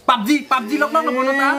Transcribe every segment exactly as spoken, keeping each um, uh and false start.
PUBG PUBG lok lok bono ta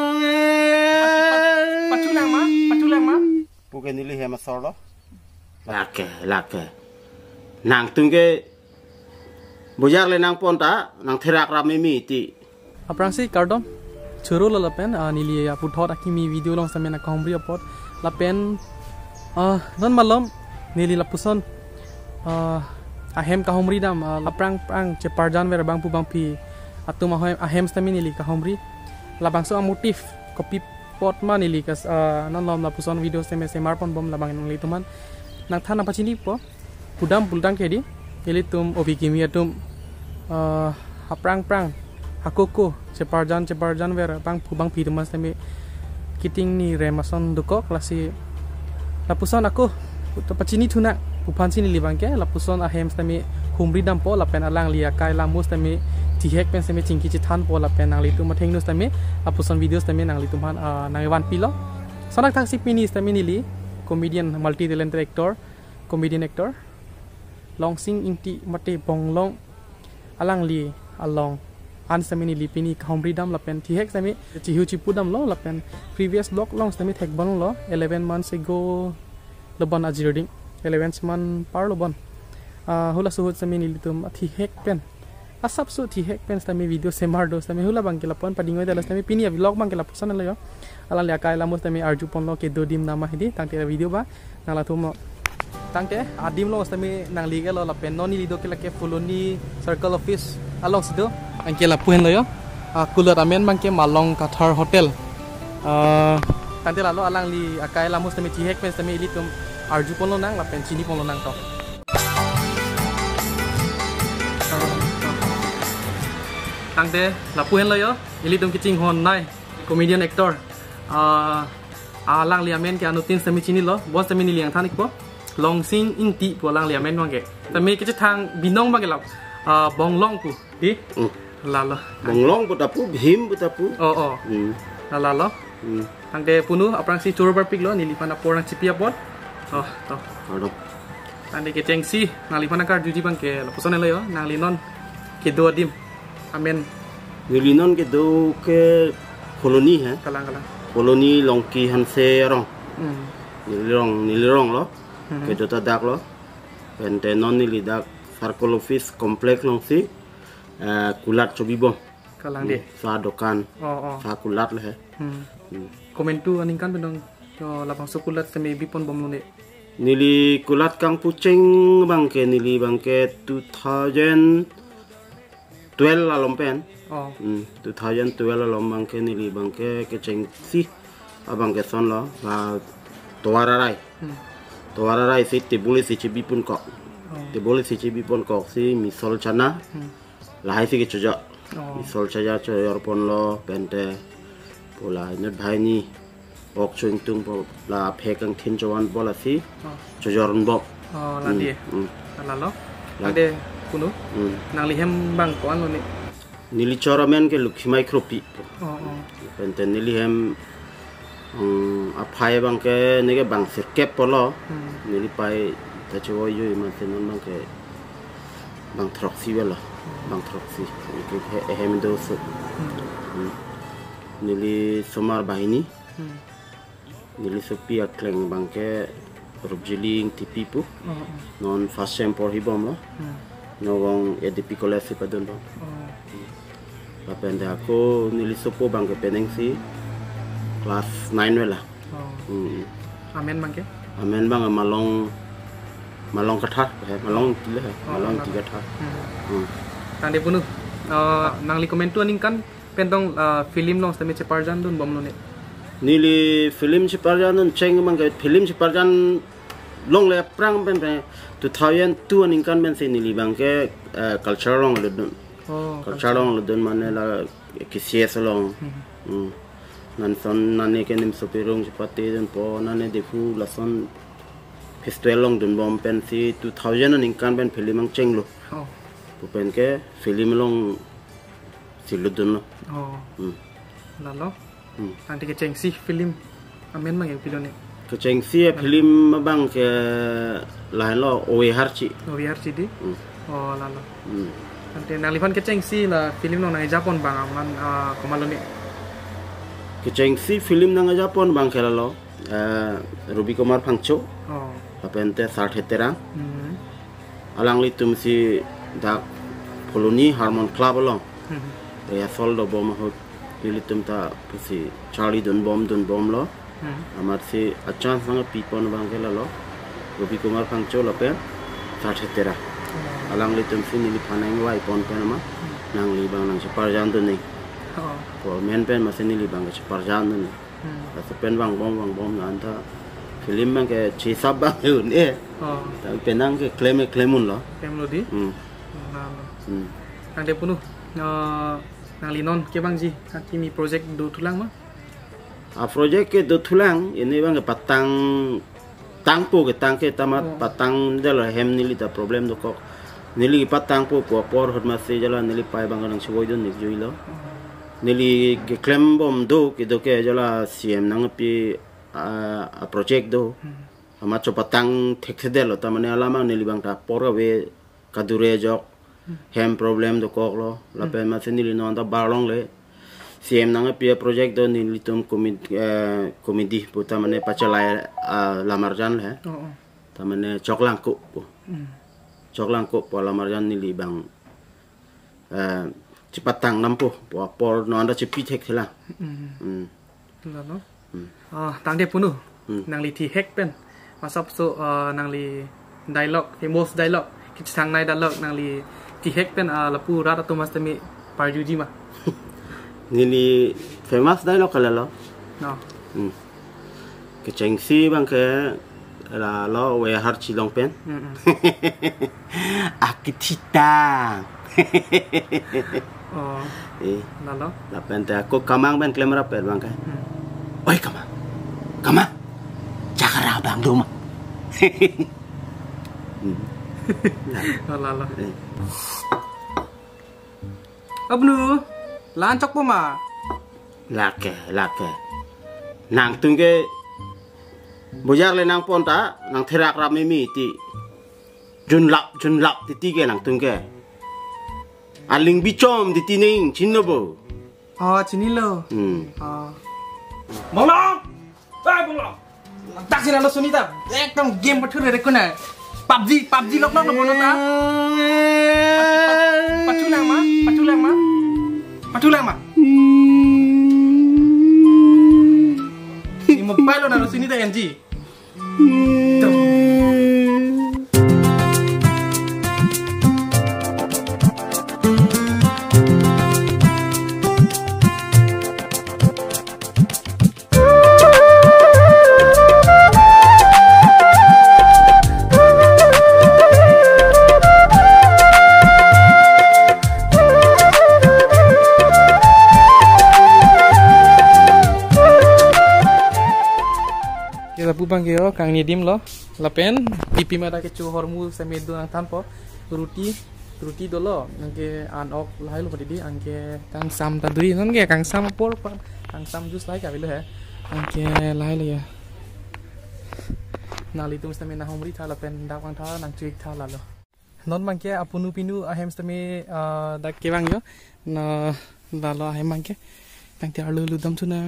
paculang ma paculang ma bukan ini hema solo lake lake nang tungge bujar le nang ponta nang therak rame mi ti aprang si kardom churu la pen nili apu thot akimi video long samena khomri apot la pen ah non malom nili la puson ah ahem kahomri dam aprang prang che parjan ver bang pu bang pi atu ma ahem stami nili kahomri la bang so motif copy pot ma nili kas non lom la puson video seme semar pon bom la bang nili tuman nang thana pachini po pudam puldang kedi nili tum obi kimi atum ah aprang prang Hakoko ceparjan ceparjan vera bang pubang pi teman semi kiting ni remason duko klasi lapuson aku tapachini thuna pupan sini libang ke lapuson ahem semi humri dam po lapen alang lia kai lamus semi tihek pen semi cingki cithan po lapen nang litu matheng nu semi lapuson video semi nang litu man nang wan pilo sonak thak si pini semi nili comedian multi talented actor comedian actor long sing ingti mate bonglong alang li along an sami ni lipini khomri dam lapen thihek sami chihu chipu dam lo lapen previous blog long sami thek bon lo eleven months ago lobon ajirding eleven month par lobon ah hula suhut sami ni litum thihek pen asap su thihek pen sami video semar do sami hula bang kelapon padingoi dalas sami pini vlog bang kelap sana lo ala lia kai lamus sami arju pon lo ke do dim nama hidi tangte video ba nala thumo tangte adim lo sami nang liga lo lapen noni lido ke lake fuloni circle office along sido angke lapuhen lo yo kulat amen bangke malong kathar hotel uh, tante lalo alang li akai lamus temi tihek pen temi ili tum arju pon lo nang lapen chini pon lo nang to tangte lapuhen lo yo ili tum kiching hon nai comedian actor uh, alang li amen ke anutin temi chini lo bos temi ni liang thanik po long sing inti po alang li amen bangke temi kichi thang binong bangke lap uh, bonglong ku di lalo bonglong putapu bhim putapu oh oh hmm. lalo hmm. tangde punu aprang si churu berpik lo nilipana porang chipia pot oh to ado tangde ke tengsi nalipana kar juji bang ke lapusone lo yo nalinon ke do dim amen nilinon ke do ke koloni hai kalang kalang koloni longki hanse rong hmm. nilirong nilirong lo hmm. ke jota dak lo pente non nilidak circle office komplek long si Uh, kulat cobi bom kalang de sa dokan oh oh sa kulat lah hmm. hmm. komen tu aningkan pendong jo lapang so kulat semi bipon bom lone nili kulat kang puceng bangke nili bangke two thousand twelve alom pen oh hmm. two thousand twelve alom bangke nili bangke keceng si abang ke son lo ba toara rai hmm. toara rai si te boleh si cibi pun kok oh. te boleh si cibi pun kok si misol chana hmm. lahai sih kecuja, misal saja coyor pon lo bente, pola nyet bahai ni, ok cuing tung pola pekang tin cawan pola si, coyoran bok. Oh lagi, lalu, lagi kuno, nang lihem bang kawan lo ni. Nili cora men ke lukhi micropi, oh oh, bente nili hem, apai bang ke nege bang sirkep polo, nili pai tercoba yo imasen bang ke bang troksi bela. Bang troksi itu hem dosu nili somar bahini nili sopi akleng bangke rubjiling tipi pu non fast shampoo hibom lo nogong edipi kolesi padon lo bapende aku nili sopo bangke peneng si kelas nine wela amen bangke amen bang malong malong kathar malong tile malong tiga kathar tangde punu uh, nang li komen tu aning kan pentong uh, film long sami ceparjan dun bom lone nili film ceparjan dun ceng mang ke film ceparjan long le prang pen pen two thousand two aning kan ben se nili bang ke uh, culture long le dun oh culture long le dun mane la kisies long hmm nan son nane ke nim sopirong cepate dun po nane defu la son festival long dun bom pen si two thousand aning kan ben film mang ceng lo oh pen ke film long siludun lo oh hmm. lalu hmm. nanti ke cengsi film amen mang pilone ke cengsi film bang ke lain lo owe harci owe harci di hmm. oh lalu hmm. Nanti nalipan keceng sih lah film nong nang Japon bang aman kemalo nih. Keceng si film nang Japon bang kelalo Ruby Kumar Pangcho Oh. Apente sart heterang Hmm. alang litum si dak koloni Harmon Club along Hmm. ya sol do bom hot litum ta si Charlie don bom don bom lo Hmm. amar si acan sang pipon bang kelalo Ruby Kumar Pangcho lape sart heterang alang litum si nili panang wai pon penama nang li bang nang separjan tu ni Oh. ko men pen masih nili bang separjan tu ni Hmm. Kasi pen bang bom bang bom nanta film bang ke cisab bang yun eh Oh. tapi penang ke klaim klaimun lo Kem lo di. hmm Nah. hmm Nang dia penuh. Nang linon ke bang ji. Nanti mi project do tulang mah. a project ke do tulang ini bang ke patang tangpo ke tangke tamat Oh. patang dala hem nili ta problem do kok nili patang po po por hot masih jalan nili pai bang nang siwoi don nik jui lo nili ke klaim bom do ke do ke jala cm nang pi a project do ama cho patang thekse delo tamane alama nili bang ta por we kadure jok hem problem do kok lo la pe ma nili no anda barlong le cm nang pi project do nili tum komit komedi puta mane pachalai la marjan le Oh. Oh. tamane choklang ko Hmm. choklang ko po la marjan nili bang eh cipatang nampo po por no anda cipi thek la Hmm. hmm Lah no. Ah, tang dia penuh. Hmm. Nang li ti hack pen. Masap so nang li dialog famous dialog. Kita sang nai dialog nang li ti hack pen lapu rat atau mas temi parjuji mah. nili famous dialog kala lo No. hmm ke chengsi bang ke la lo we har chilong pen Hmm. akitita Oh. eh Lah lo. la pen te aku kamang ben klemera per bang ke Hmm. oi kamang kamang cakara bang duma Lah lah lah. eh Abnu. Lancok po ma. lake lake nang tungke bojar le nang ponta nang therak ram mi ti jun lap jun lap ti ti ke nang tungke aling bichom ti tining chinnobo Oh, sini lo. hmm Oh. Bonglong. Eh, bonglong. Tak sini lo sunita. Ekdom game betul dari kuna. P U B G, P U B G lock-lock lo bonota. Patulang ma, patulang ma. Patulang ma. Ni mobile lo nalo sunita N G. Kita pupang kyo kang ni dim lo lapen pipi mata ke chu hormu semedo nang tanpo ruti ruti dolo nangke an ok lai lo padi angke kang sam tadui non ge kang sam por kang sam jus lai ka bilu he angke lai lo ya nali tum stame na homri thala pen da kwang tha nang chik tha la lo non mangke apunu pinu ahem stame da kewang yo na la lo ahem mangke tang ti arlu lu dam tu na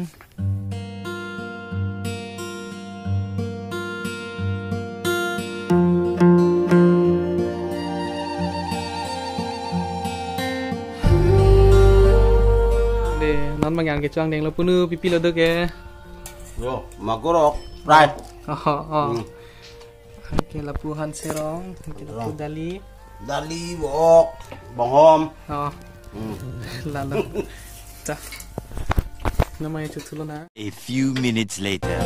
non mangan ke chuang deng lo punu pipi lo de ke yo magorok right oh oh ke la pu han serong ke la pu dali dali wok bonghom oh hmm la la ta namanya cucu lo na A few minutes later.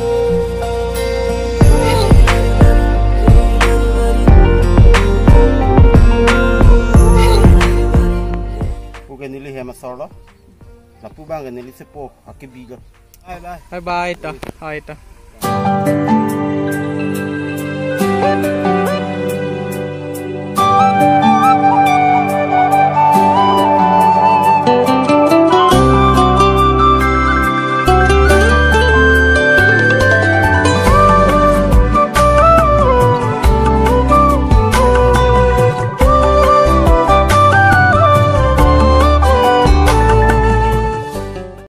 Puke nili hema sorlo la pu bang nili sepo akibiga bye bye bye bye ta hai ta